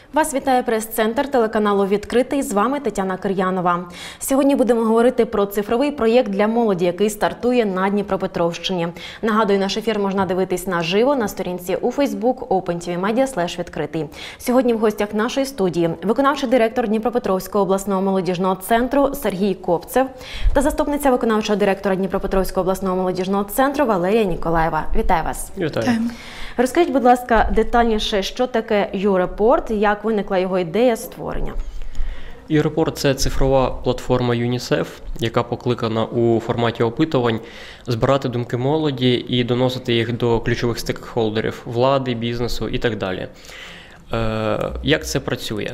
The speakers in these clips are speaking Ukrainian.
Вас вітає прес-центр телеканалу «Відкритий». З вами Тетяна Кир'янова. Сьогодні будемо говорити про цифровий проєкт для молоді, який стартує на Дніпропетровщині. Нагадую, наш ефір можна дивитись наживо на сторінці у Facebook opentvmedia/відкритий. Сьогодні в гостях нашої студії виконавчий директор Дніпропетровського обласного молодіжного центру Сергій Копцев та заступниця виконавчого директора Дніпропетровського обласного молодіжного центру Валерія Ніколаєва. Вітаю вас. Вітаю. Розкажіть, будь ласка, детальніше, що таке YouReport, як виникла його ідея створення? YouReport – це цифрова платформа ЮНІСЕФ, яка покликана у форматі опитувань збирати думки молоді і доносити їх до ключових стейкхолдерів – влади, бізнесу і так далі. Як це працює?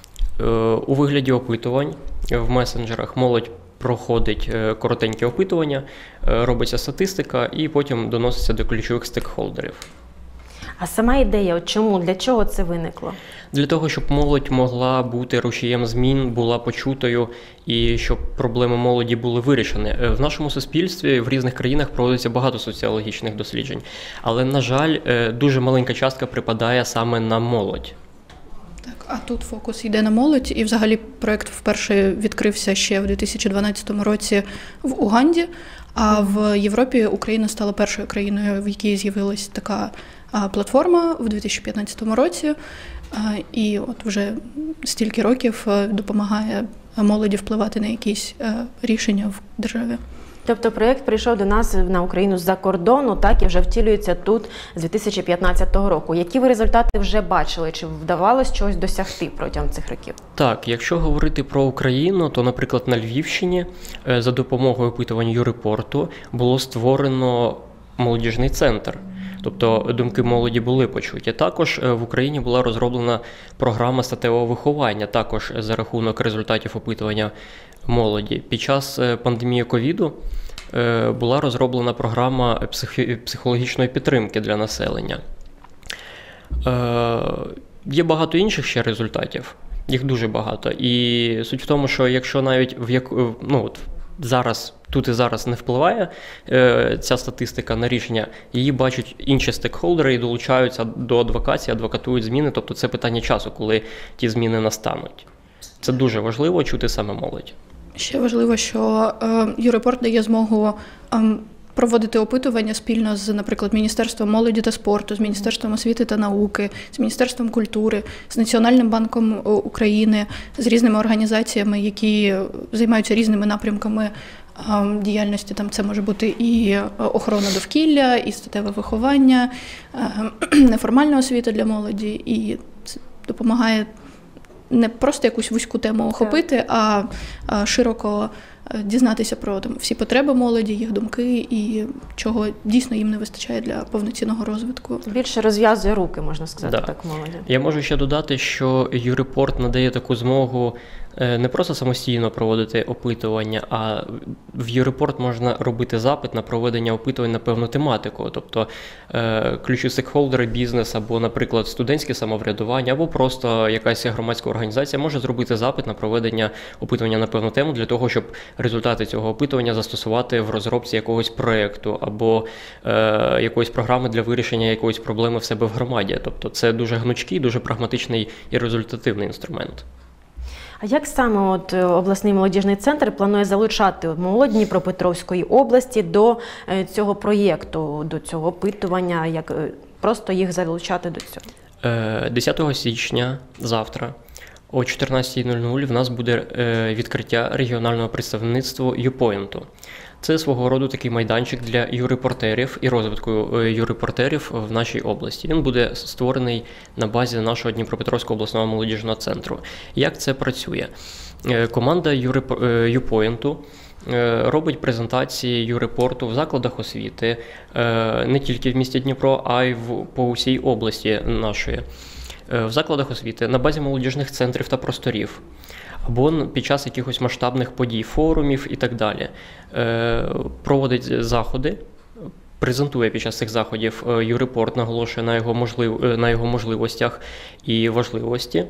У вигляді опитувань в месенджерах молодь проходить коротеньке опитування, робиться статистика і потім доноситься до ключових стейкхолдерів. А сама ідея, чому, для чого це виникло? Для того, щоб молодь могла бути рушієм змін, була почутою і щоб проблеми молоді були вирішені. В нашому суспільстві в різних країнах проводиться багато соціологічних досліджень, але, на жаль, дуже маленька частка припадає саме на молодь. Так, а тут фокус йде на молодь, і взагалі проєкт вперше відкрився ще в 2012 році в Уганді, а в Європі Україна стала першою країною, в якій з'явилась така платформа в 2015 році, і от вже стільки років допомагає молоді впливати на якісь рішення в державі. Тобто проєкт прийшов до нас на Україну з-за кордону, так, і вже втілюється тут з 2015 року. Які ви результати вже бачили? Чи вдавалось чогось досягти протягом цих років? Так, якщо говорити про Україну, то, наприклад, на Львівщині за допомогою опитувань YouReport було створено молодіжний центр. Тобто думки молоді були почуті. Також в Україні була розроблена програма статевого виховання, також за рахунок результатів опитування молоді. Під час пандемії ковіду була розроблена програма психологічної підтримки для населення. Є багато інших ще результатів, їх дуже багато. І суть в тому, що якщо навіть тут і зараз не впливає ця статистика на рішення, її бачать інші стейкхолдери і долучаються до адвокації, адвокатують зміни, тобто це питання часу, коли ті зміни настануть. Це дуже важливо чути саме молодь. Ще важливо, що YouReport дає змогу проводити опитування спільно з, наприклад, Міністерством молоді та спорту, з Міністерством освіти та науки, з Міністерством культури, з Національним банком України, з різними організаціями, які займаються різними напрямками діяльності. Там це може бути і охорона довкілля, і статеве виховання, неформальна освіта для молоді, і це допомагає не просто якусь вузьку тему охопити, а широко дізнатися про всі потреби молоді, їх думки і чого дійсно їм не вистачає для повноцінного розвитку. Більше розв'язує руки, можна сказати, так, молоді. Я можу ще додати, що YouReport надає таку змогу не просто самостійно проводити опитування, а в YouReport можна робити запит на проведення опитувань на певну тематику. Тобто ключові стейкхолдери, бізнес або, наприклад, студентське самоврядування, або просто якась громадська організація може зробити запит на проведення опитування на певну тему для того, щоб результати цього опитування застосувати в розробці якогось проєкту або якоїсь програми для вирішення якоїсь проблеми в себе в громаді. Тобто це дуже гнучкий, дуже прагматичний і результативний інструмент. А як саме обласний молодіжний центр планує залучати молодь Дніпропетровської області до цього проєкту, до цього опитування, як просто їх залучати до цього? 10 січня, завтра, о 14:00 в нас буде відкриття регіонального представництва YouPoint. Це свого роду такий майданчик для YouReporterів і розвитку YouReporterів в нашій області. Він буде створений на базі нашого Дніпропетровського обласного молодіжного центру. Як це працює? Команда YouPoint робить презентації YouReport в закладах освіти, не тільки в місті Дніпро, а й по усій області нашої. В закладах освіти, на базі молодіжних центрів та просторів, або під час якихось масштабних подій, форумів і так далі. Проводить заходи, презентує під час цих заходів YouReport, наголошує на його можливостях і важливості.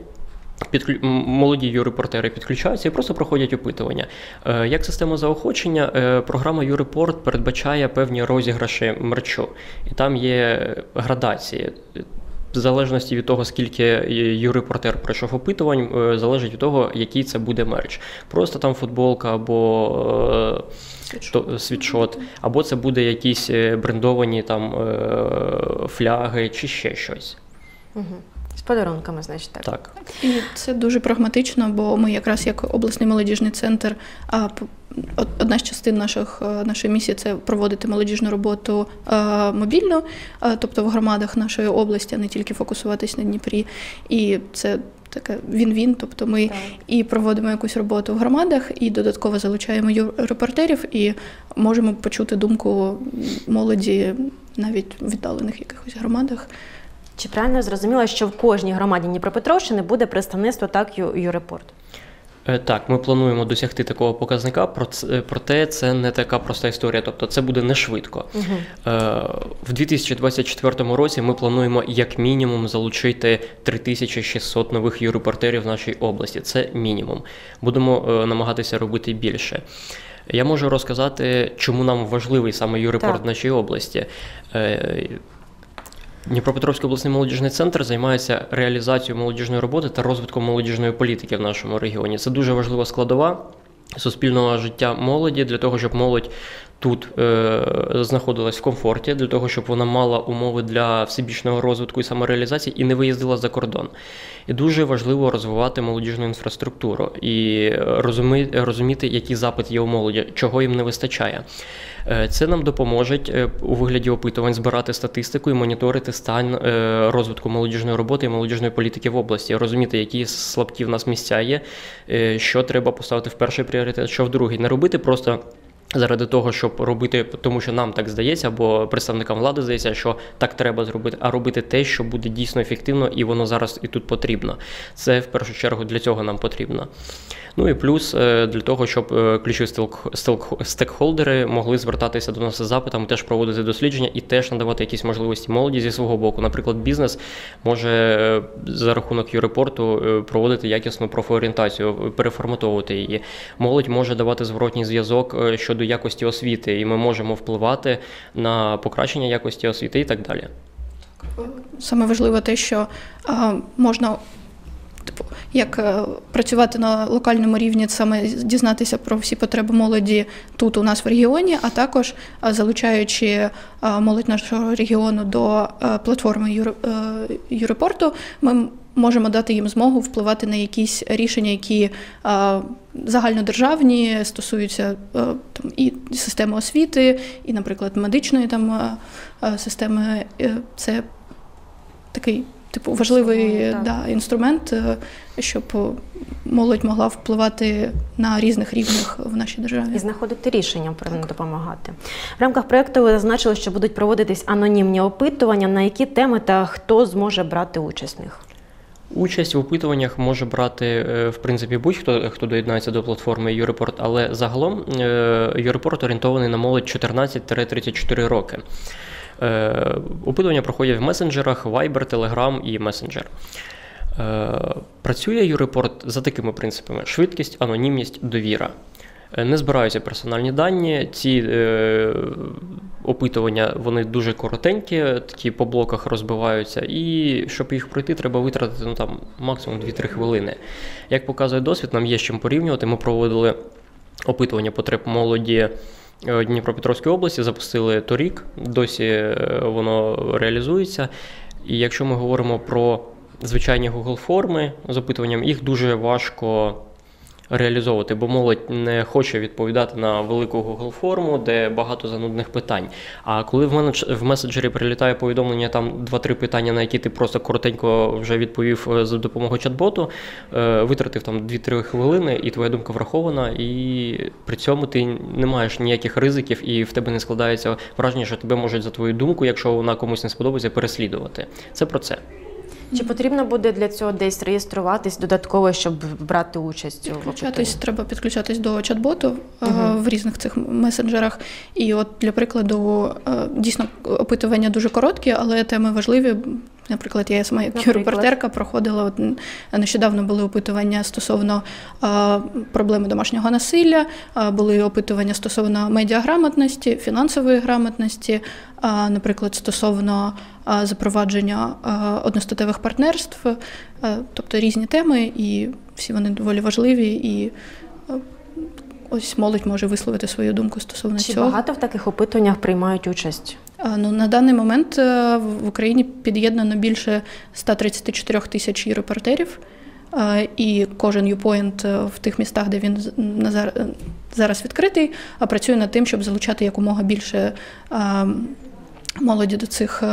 Молоді YouReportери підключаються і просто проходять опитування. Як система заохочення, програма YouReport передбачає певні розіграші мерчу. І там є градації. В залежності від того, скільки юррепортер пройшов опитувань, залежить від того, який це буде мерч. Просто там футболка або світшот, або це буде якісь брендовані там фляги чи ще щось. Угу. З подарунками, значить, так. Так. І це дуже прагматично, бо ми якраз як обласний молодіжний центр, одна з частин нашої місії – це проводити молодіжну роботу мобільно, тобто в громадах нашої області, а не тільки фокусуватись на Дніпрі. І це таке він-він, тобто ми і проводимо якусь роботу в громадах, і додатково залучаємо репортерів, і можемо почути думку молоді навіть в віддалених якихось громадах. Чи правильно я зрозуміла, що в кожній громаді Дніпропетровщини буде представництво так юррепорт? Так, ми плануємо досягти такого показника, проте це не така проста історія, тобто це буде не швидко. Угу. В 2024 році ми плануємо як мінімум залучити 3600 нових юррепортерів в нашій області, це мінімум. Будемо намагатися робити більше. Я можу розказати, чому нам важливий саме юррепорт в нашій області. Дніпропетровський обласний молодіжний центр займається реалізацією молодіжної роботи та розвитком молодіжної політики в нашому регіоні. Це дуже важлива складова суспільного життя молоді, для того, щоб молодь тут знаходилась в комфорті, для того, щоб вона мала умови для всебічного розвитку і самореалізації і не виїздила за кордон. І дуже важливо розвивати молодіжну інфраструктуру і розуміти, які запит є у молоді, чого їм не вистачає. Це нам допоможе у вигляді опитувань збирати статистику і моніторити стан розвитку молодіжної роботи і молодіжної політики в області, розуміти, які слабкі в нас місця є, що треба поставити в перший пріоритет, що в другий. Не робити просто заради того, щоб робити, тому що нам так здається, або представникам влади здається, що так треба зробити, а робити те, що буде дійсно ефективно, і воно зараз і тут потрібно. Це, в першу чергу, для цього нам потрібно. Ну і плюс для того, щоб ключові стейкхолдери могли звертатися до нас з запитами, теж проводити дослідження і теж надавати якісь можливості молоді зі свого боку. Наприклад, бізнес може за рахунок юррепорту проводити якісну профорієнтацію, переформатовувати її. Молодь може давати зворотній зв'язок щодо якості освіти, і ми можемо впливати на покращення якості освіти і так далі. Саме важливо те, що можна як працювати на локальному рівні, саме дізнатися про всі потреби молоді тут у нас в регіоні, а також залучаючи молодь нашого регіону до платформи юррепорту, ми можемо дати їм змогу впливати на якісь рішення, які загальнодержавні, стосуються і системи освіти, і, наприклад, медичної системи. Це такий важливий інструмент, щоб молодь могла впливати на різних рівнях в нашій державі. І знаходити рішення, повинно допомагати. В рамках проєкту ви зазначили, що будуть проводитись анонімні опитування, на які теми та хто зможе брати участь в них? Участь в опитуваннях може брати, в принципі, будь-хто, хто доєднається до платформи юррепорт, але загалом юррепорт орієнтований на молодь 14-34 роки. Опитування проходять в месенджерах Viber, Telegram і Messenger. Працює юррепорт за такими принципами: швидкість, анонімність, довіра. Не збираються персональні дані, ці опитування, вони дуже коротенькі, такі по блоках розбиваються, і щоб їх пройти, треба витратити максимум 2-3 хвилини. Як показує досвід, нам є з чим порівнювати. Ми проводили опитування потреб молоді Дніпропетровської області, запустили торік, досі воно реалізується. І якщо ми говоримо про звичайні Google-форми з опитуванням, їх дуже важко реалізовувати, бо молодь не хоче відповідати на велику Google-форму, де багато занудних питань. А коли в меседжері прилітає повідомлення, там 2-3 питання, на які ти просто коротенько вже відповів за допомогою чат-боту, витратив там 2-3 хвилини, і твоя думка врахована, і при цьому ти не маєш ніяких ризиків, і в тебе не складається враження, що тебе можуть за твою думку, якщо вона комусь не сподобається, переслідувати. Це про це. Чи потрібно буде для цього десь реєструватись додатково, щоб брати участь у опитуванні? Треба підключатись до чат-боту в різних цих месенджерах. І от, для прикладу, дійсно, опитування дуже короткі, але теми важливі. Наприклад, я сама як репортерка проходила, нещодавно були опитування стосовно проблеми домашнього насилля, були опитування стосовно медіаграмотності, фінансової грамотності, наприклад, стосовно запровадження одностатевих партнерств, тобто різні теми, і всі вони доволі важливі, і ось молодь може висловити свою думку стосовно Чи цього. багато в таких опитуваннях приймають участь? Ну, на даний момент в Україні під'єднано більше 134 тисяч репортерів, і кожен YouPoint в тих містах, де він зараз відкритий, працює над тим, щоб залучати якомога більше молоді до цих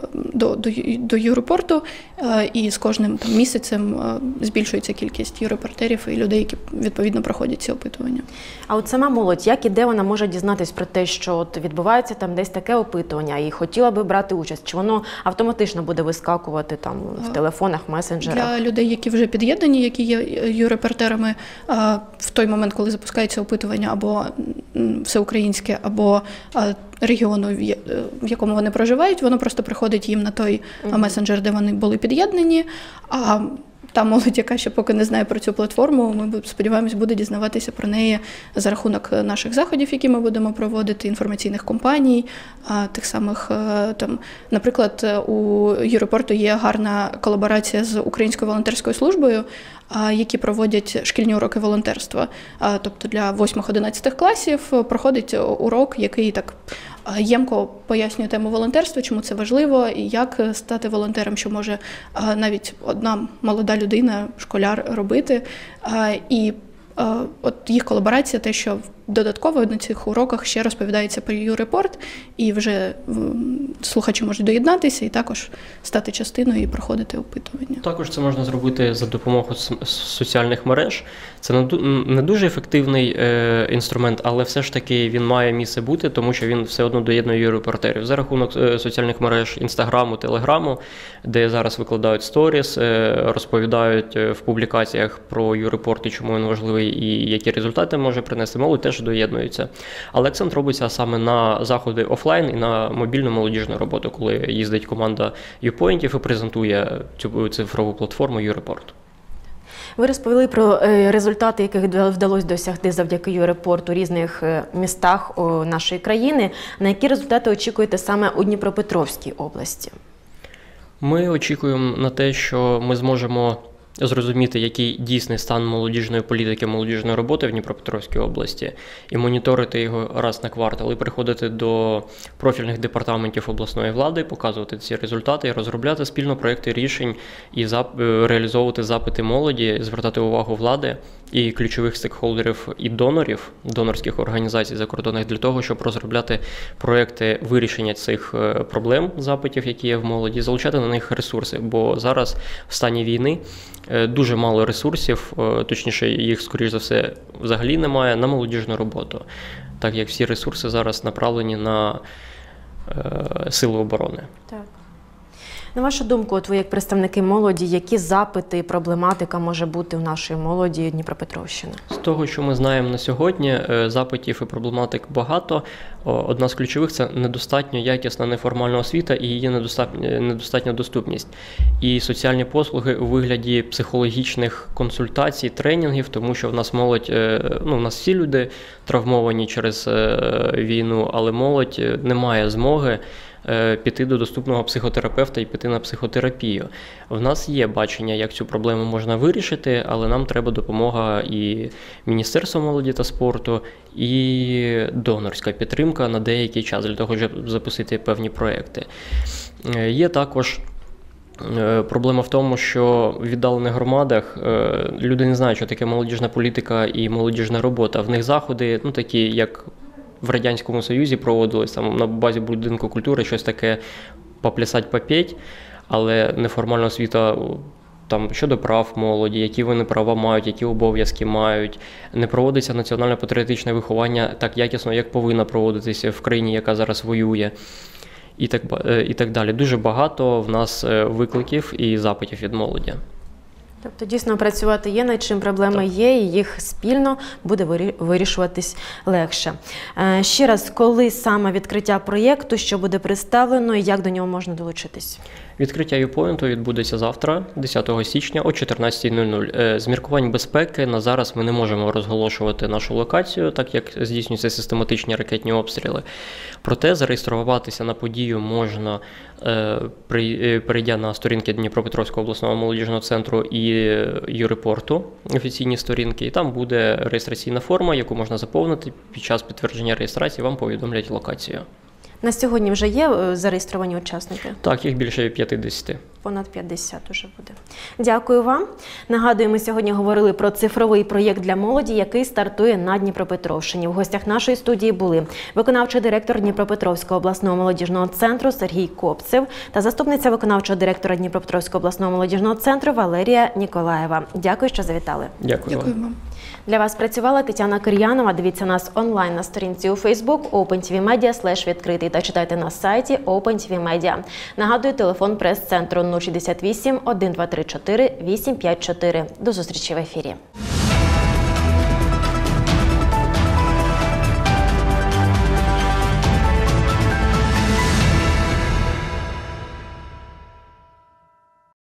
до юрепорту, і з кожним там місяцем збільшується кількість юрепортерів і людей, які відповідно проходять ці опитування. А от сама молодь, як і де вона може дізнатись про те, що от відбувається там десь таке опитування і хотіла би брати участь? Чи воно автоматично буде вискакувати там в телефонах, месенджерах? Для людей, які вже під'єднані, які є юрепортерами, в той момент, коли запускається опитування або всеукраїнське, або регіону, в якому вони проживають, воно просто приходить їм на той месенджер, де вони були під'єднані, а та молодь, яка ще поки не знає про цю платформу, ми сподіваємось, буде дізнаватися про неї за рахунок наших заходів, які ми будемо проводити, інформаційних кампаній, тих самих, там, наприклад, у юрепорту є гарна колаборація з Українською волонтерською службою, які проводять шкільні уроки волонтерства. Тобто для 8-11 класів проходить урок, який так ємко пояснює тему волонтерства, чому це важливо і як стати волонтером, що може навіть одна молода людина, школяр робити. І от їх колаборація, те, що додатково на цих уроках ще розповідається про юрепорт, і вже слухачі можуть доєднатися і також стати частиною і проходити опитування. Також це можна зробити за допомогою соціальних мереж. Це не дуже ефективний інструмент, але все ж таки він має місце бути, тому що він все одно доєднує юрепортерів. За рахунок соціальних мереж Інстаграму, Телеграму, де зараз викладають сторіс, розповідають в публікаціях про юрепорт, чому він важливий і які результати може принести, молодь теж доєднуються. Але акцент робиться саме на заходи офлайн і на мобільну молодіжну роботу, коли їздить команда YouPointів і презентує цю цифрову платформу YouReport. Ви розповіли про результати, яких вдалося досягти завдяки юрепорту у різних містах нашої країни. На які результати очікуєте саме у Дніпропетровській області? Ми очікуємо на те, що ми зможемо зрозуміти, який дійсний стан молодіжної політики, молодіжної роботи в Дніпропетровській області, і моніторити його раз на квартал, і приходити до профільних департаментів обласної влади, показувати ці результати, і розробляти спільно проекти рішень і реалізовувати запити молоді, звертати увагу влади і ключових стейкхолдерів і донорів, донорських організацій закордонних для того, щоб розробляти проекти вирішення цих проблем, запитів, які є в молоді, залучати на них ресурси, бо зараз в стані війни дуже мало ресурсів, точніше їх, скоріш за все, взагалі немає на молодіжну роботу, так як всі ресурси зараз направлені на сили оборони. Так. На вашу думку, от ви як представники молоді, які запити і проблематика може бути у нашої молоді Дніпропетровщини? З того, що ми знаємо на сьогодні, запитів і проблематик багато. Одна з ключових – це недостатньо якісна неформальна освіта і її недостатня доступність. І соціальні послуги у вигляді психологічних консультацій, тренінгів, тому що в нас молодь, у нас всі люди травмовані через війну, але молодь не має змоги піти до доступного психотерапевта і піти на психотерапію. В нас є бачення, як цю проблему можна вирішити, але нам треба допомога і Міністерства молоді та спорту, і донорська підтримка на деякий час для того, щоб запустити певні проекти. Є також проблема в тому, що в віддалених громадах люди не знають, що таке молодіжна політика і молодіжна робота. В них заходи, такі як в Радянському Союзі проводилось там на базі будинку культури щось таке поплясать, попеть, але неформальна освіта там щодо прав молоді, які вони права мають, які обов'язки мають. Не проводиться національно-патріотичне виховання так якісно, як повинно проводитися в країні, яка зараз воює. І так далі. Дуже багато в нас викликів і запитів від молоді. Тобто дійсно працювати є над чим, проблеми є, і їх спільно буде вирішуватись легше. Ще раз, коли саме відкриття проєкту, що буде представлено і як до нього можна долучитись? Відкриття YouPoint відбудеться завтра, 10 січня о 14:00. З міркувань безпеки на зараз ми не можемо розголошувати нашу локацію, так як здійснюються систематичні ракетні обстріли. Проте зареєструватися на подію можна, перейдя на сторінки Дніпропетровського обласного молодіжного центру і юрипорту, офіційні сторінки, і там буде реєстраційна форма, яку можна заповнити. Під час підтвердження реєстрації вам повідомлять локацію. На сьогодні вже є зареєстровані учасники? Так, їх більше 50. Понад 50 уже буде. Дякую вам. Нагадую, ми сьогодні говорили про цифровий проєкт для молоді, який стартує на Дніпропетровщині. В гостях нашої студії були виконавчий директор Дніпропетровського обласного молодіжного центру Сергій Копцев та заступниця виконавчого директора Дніпропетровського обласного молодіжного центру Валерія Ніколаєва. Дякую, що завітали. Дякую вам. Дякую вам. Для вас працювала Тетяна Кир'янова. Дивіться нас онлайн на сторінці у Facebook opentvmedia/відкритий та читайте на сайті OpenTV Media. Нагадую, телефон прес-центру 068 1234 854. До зустрічі в ефірі.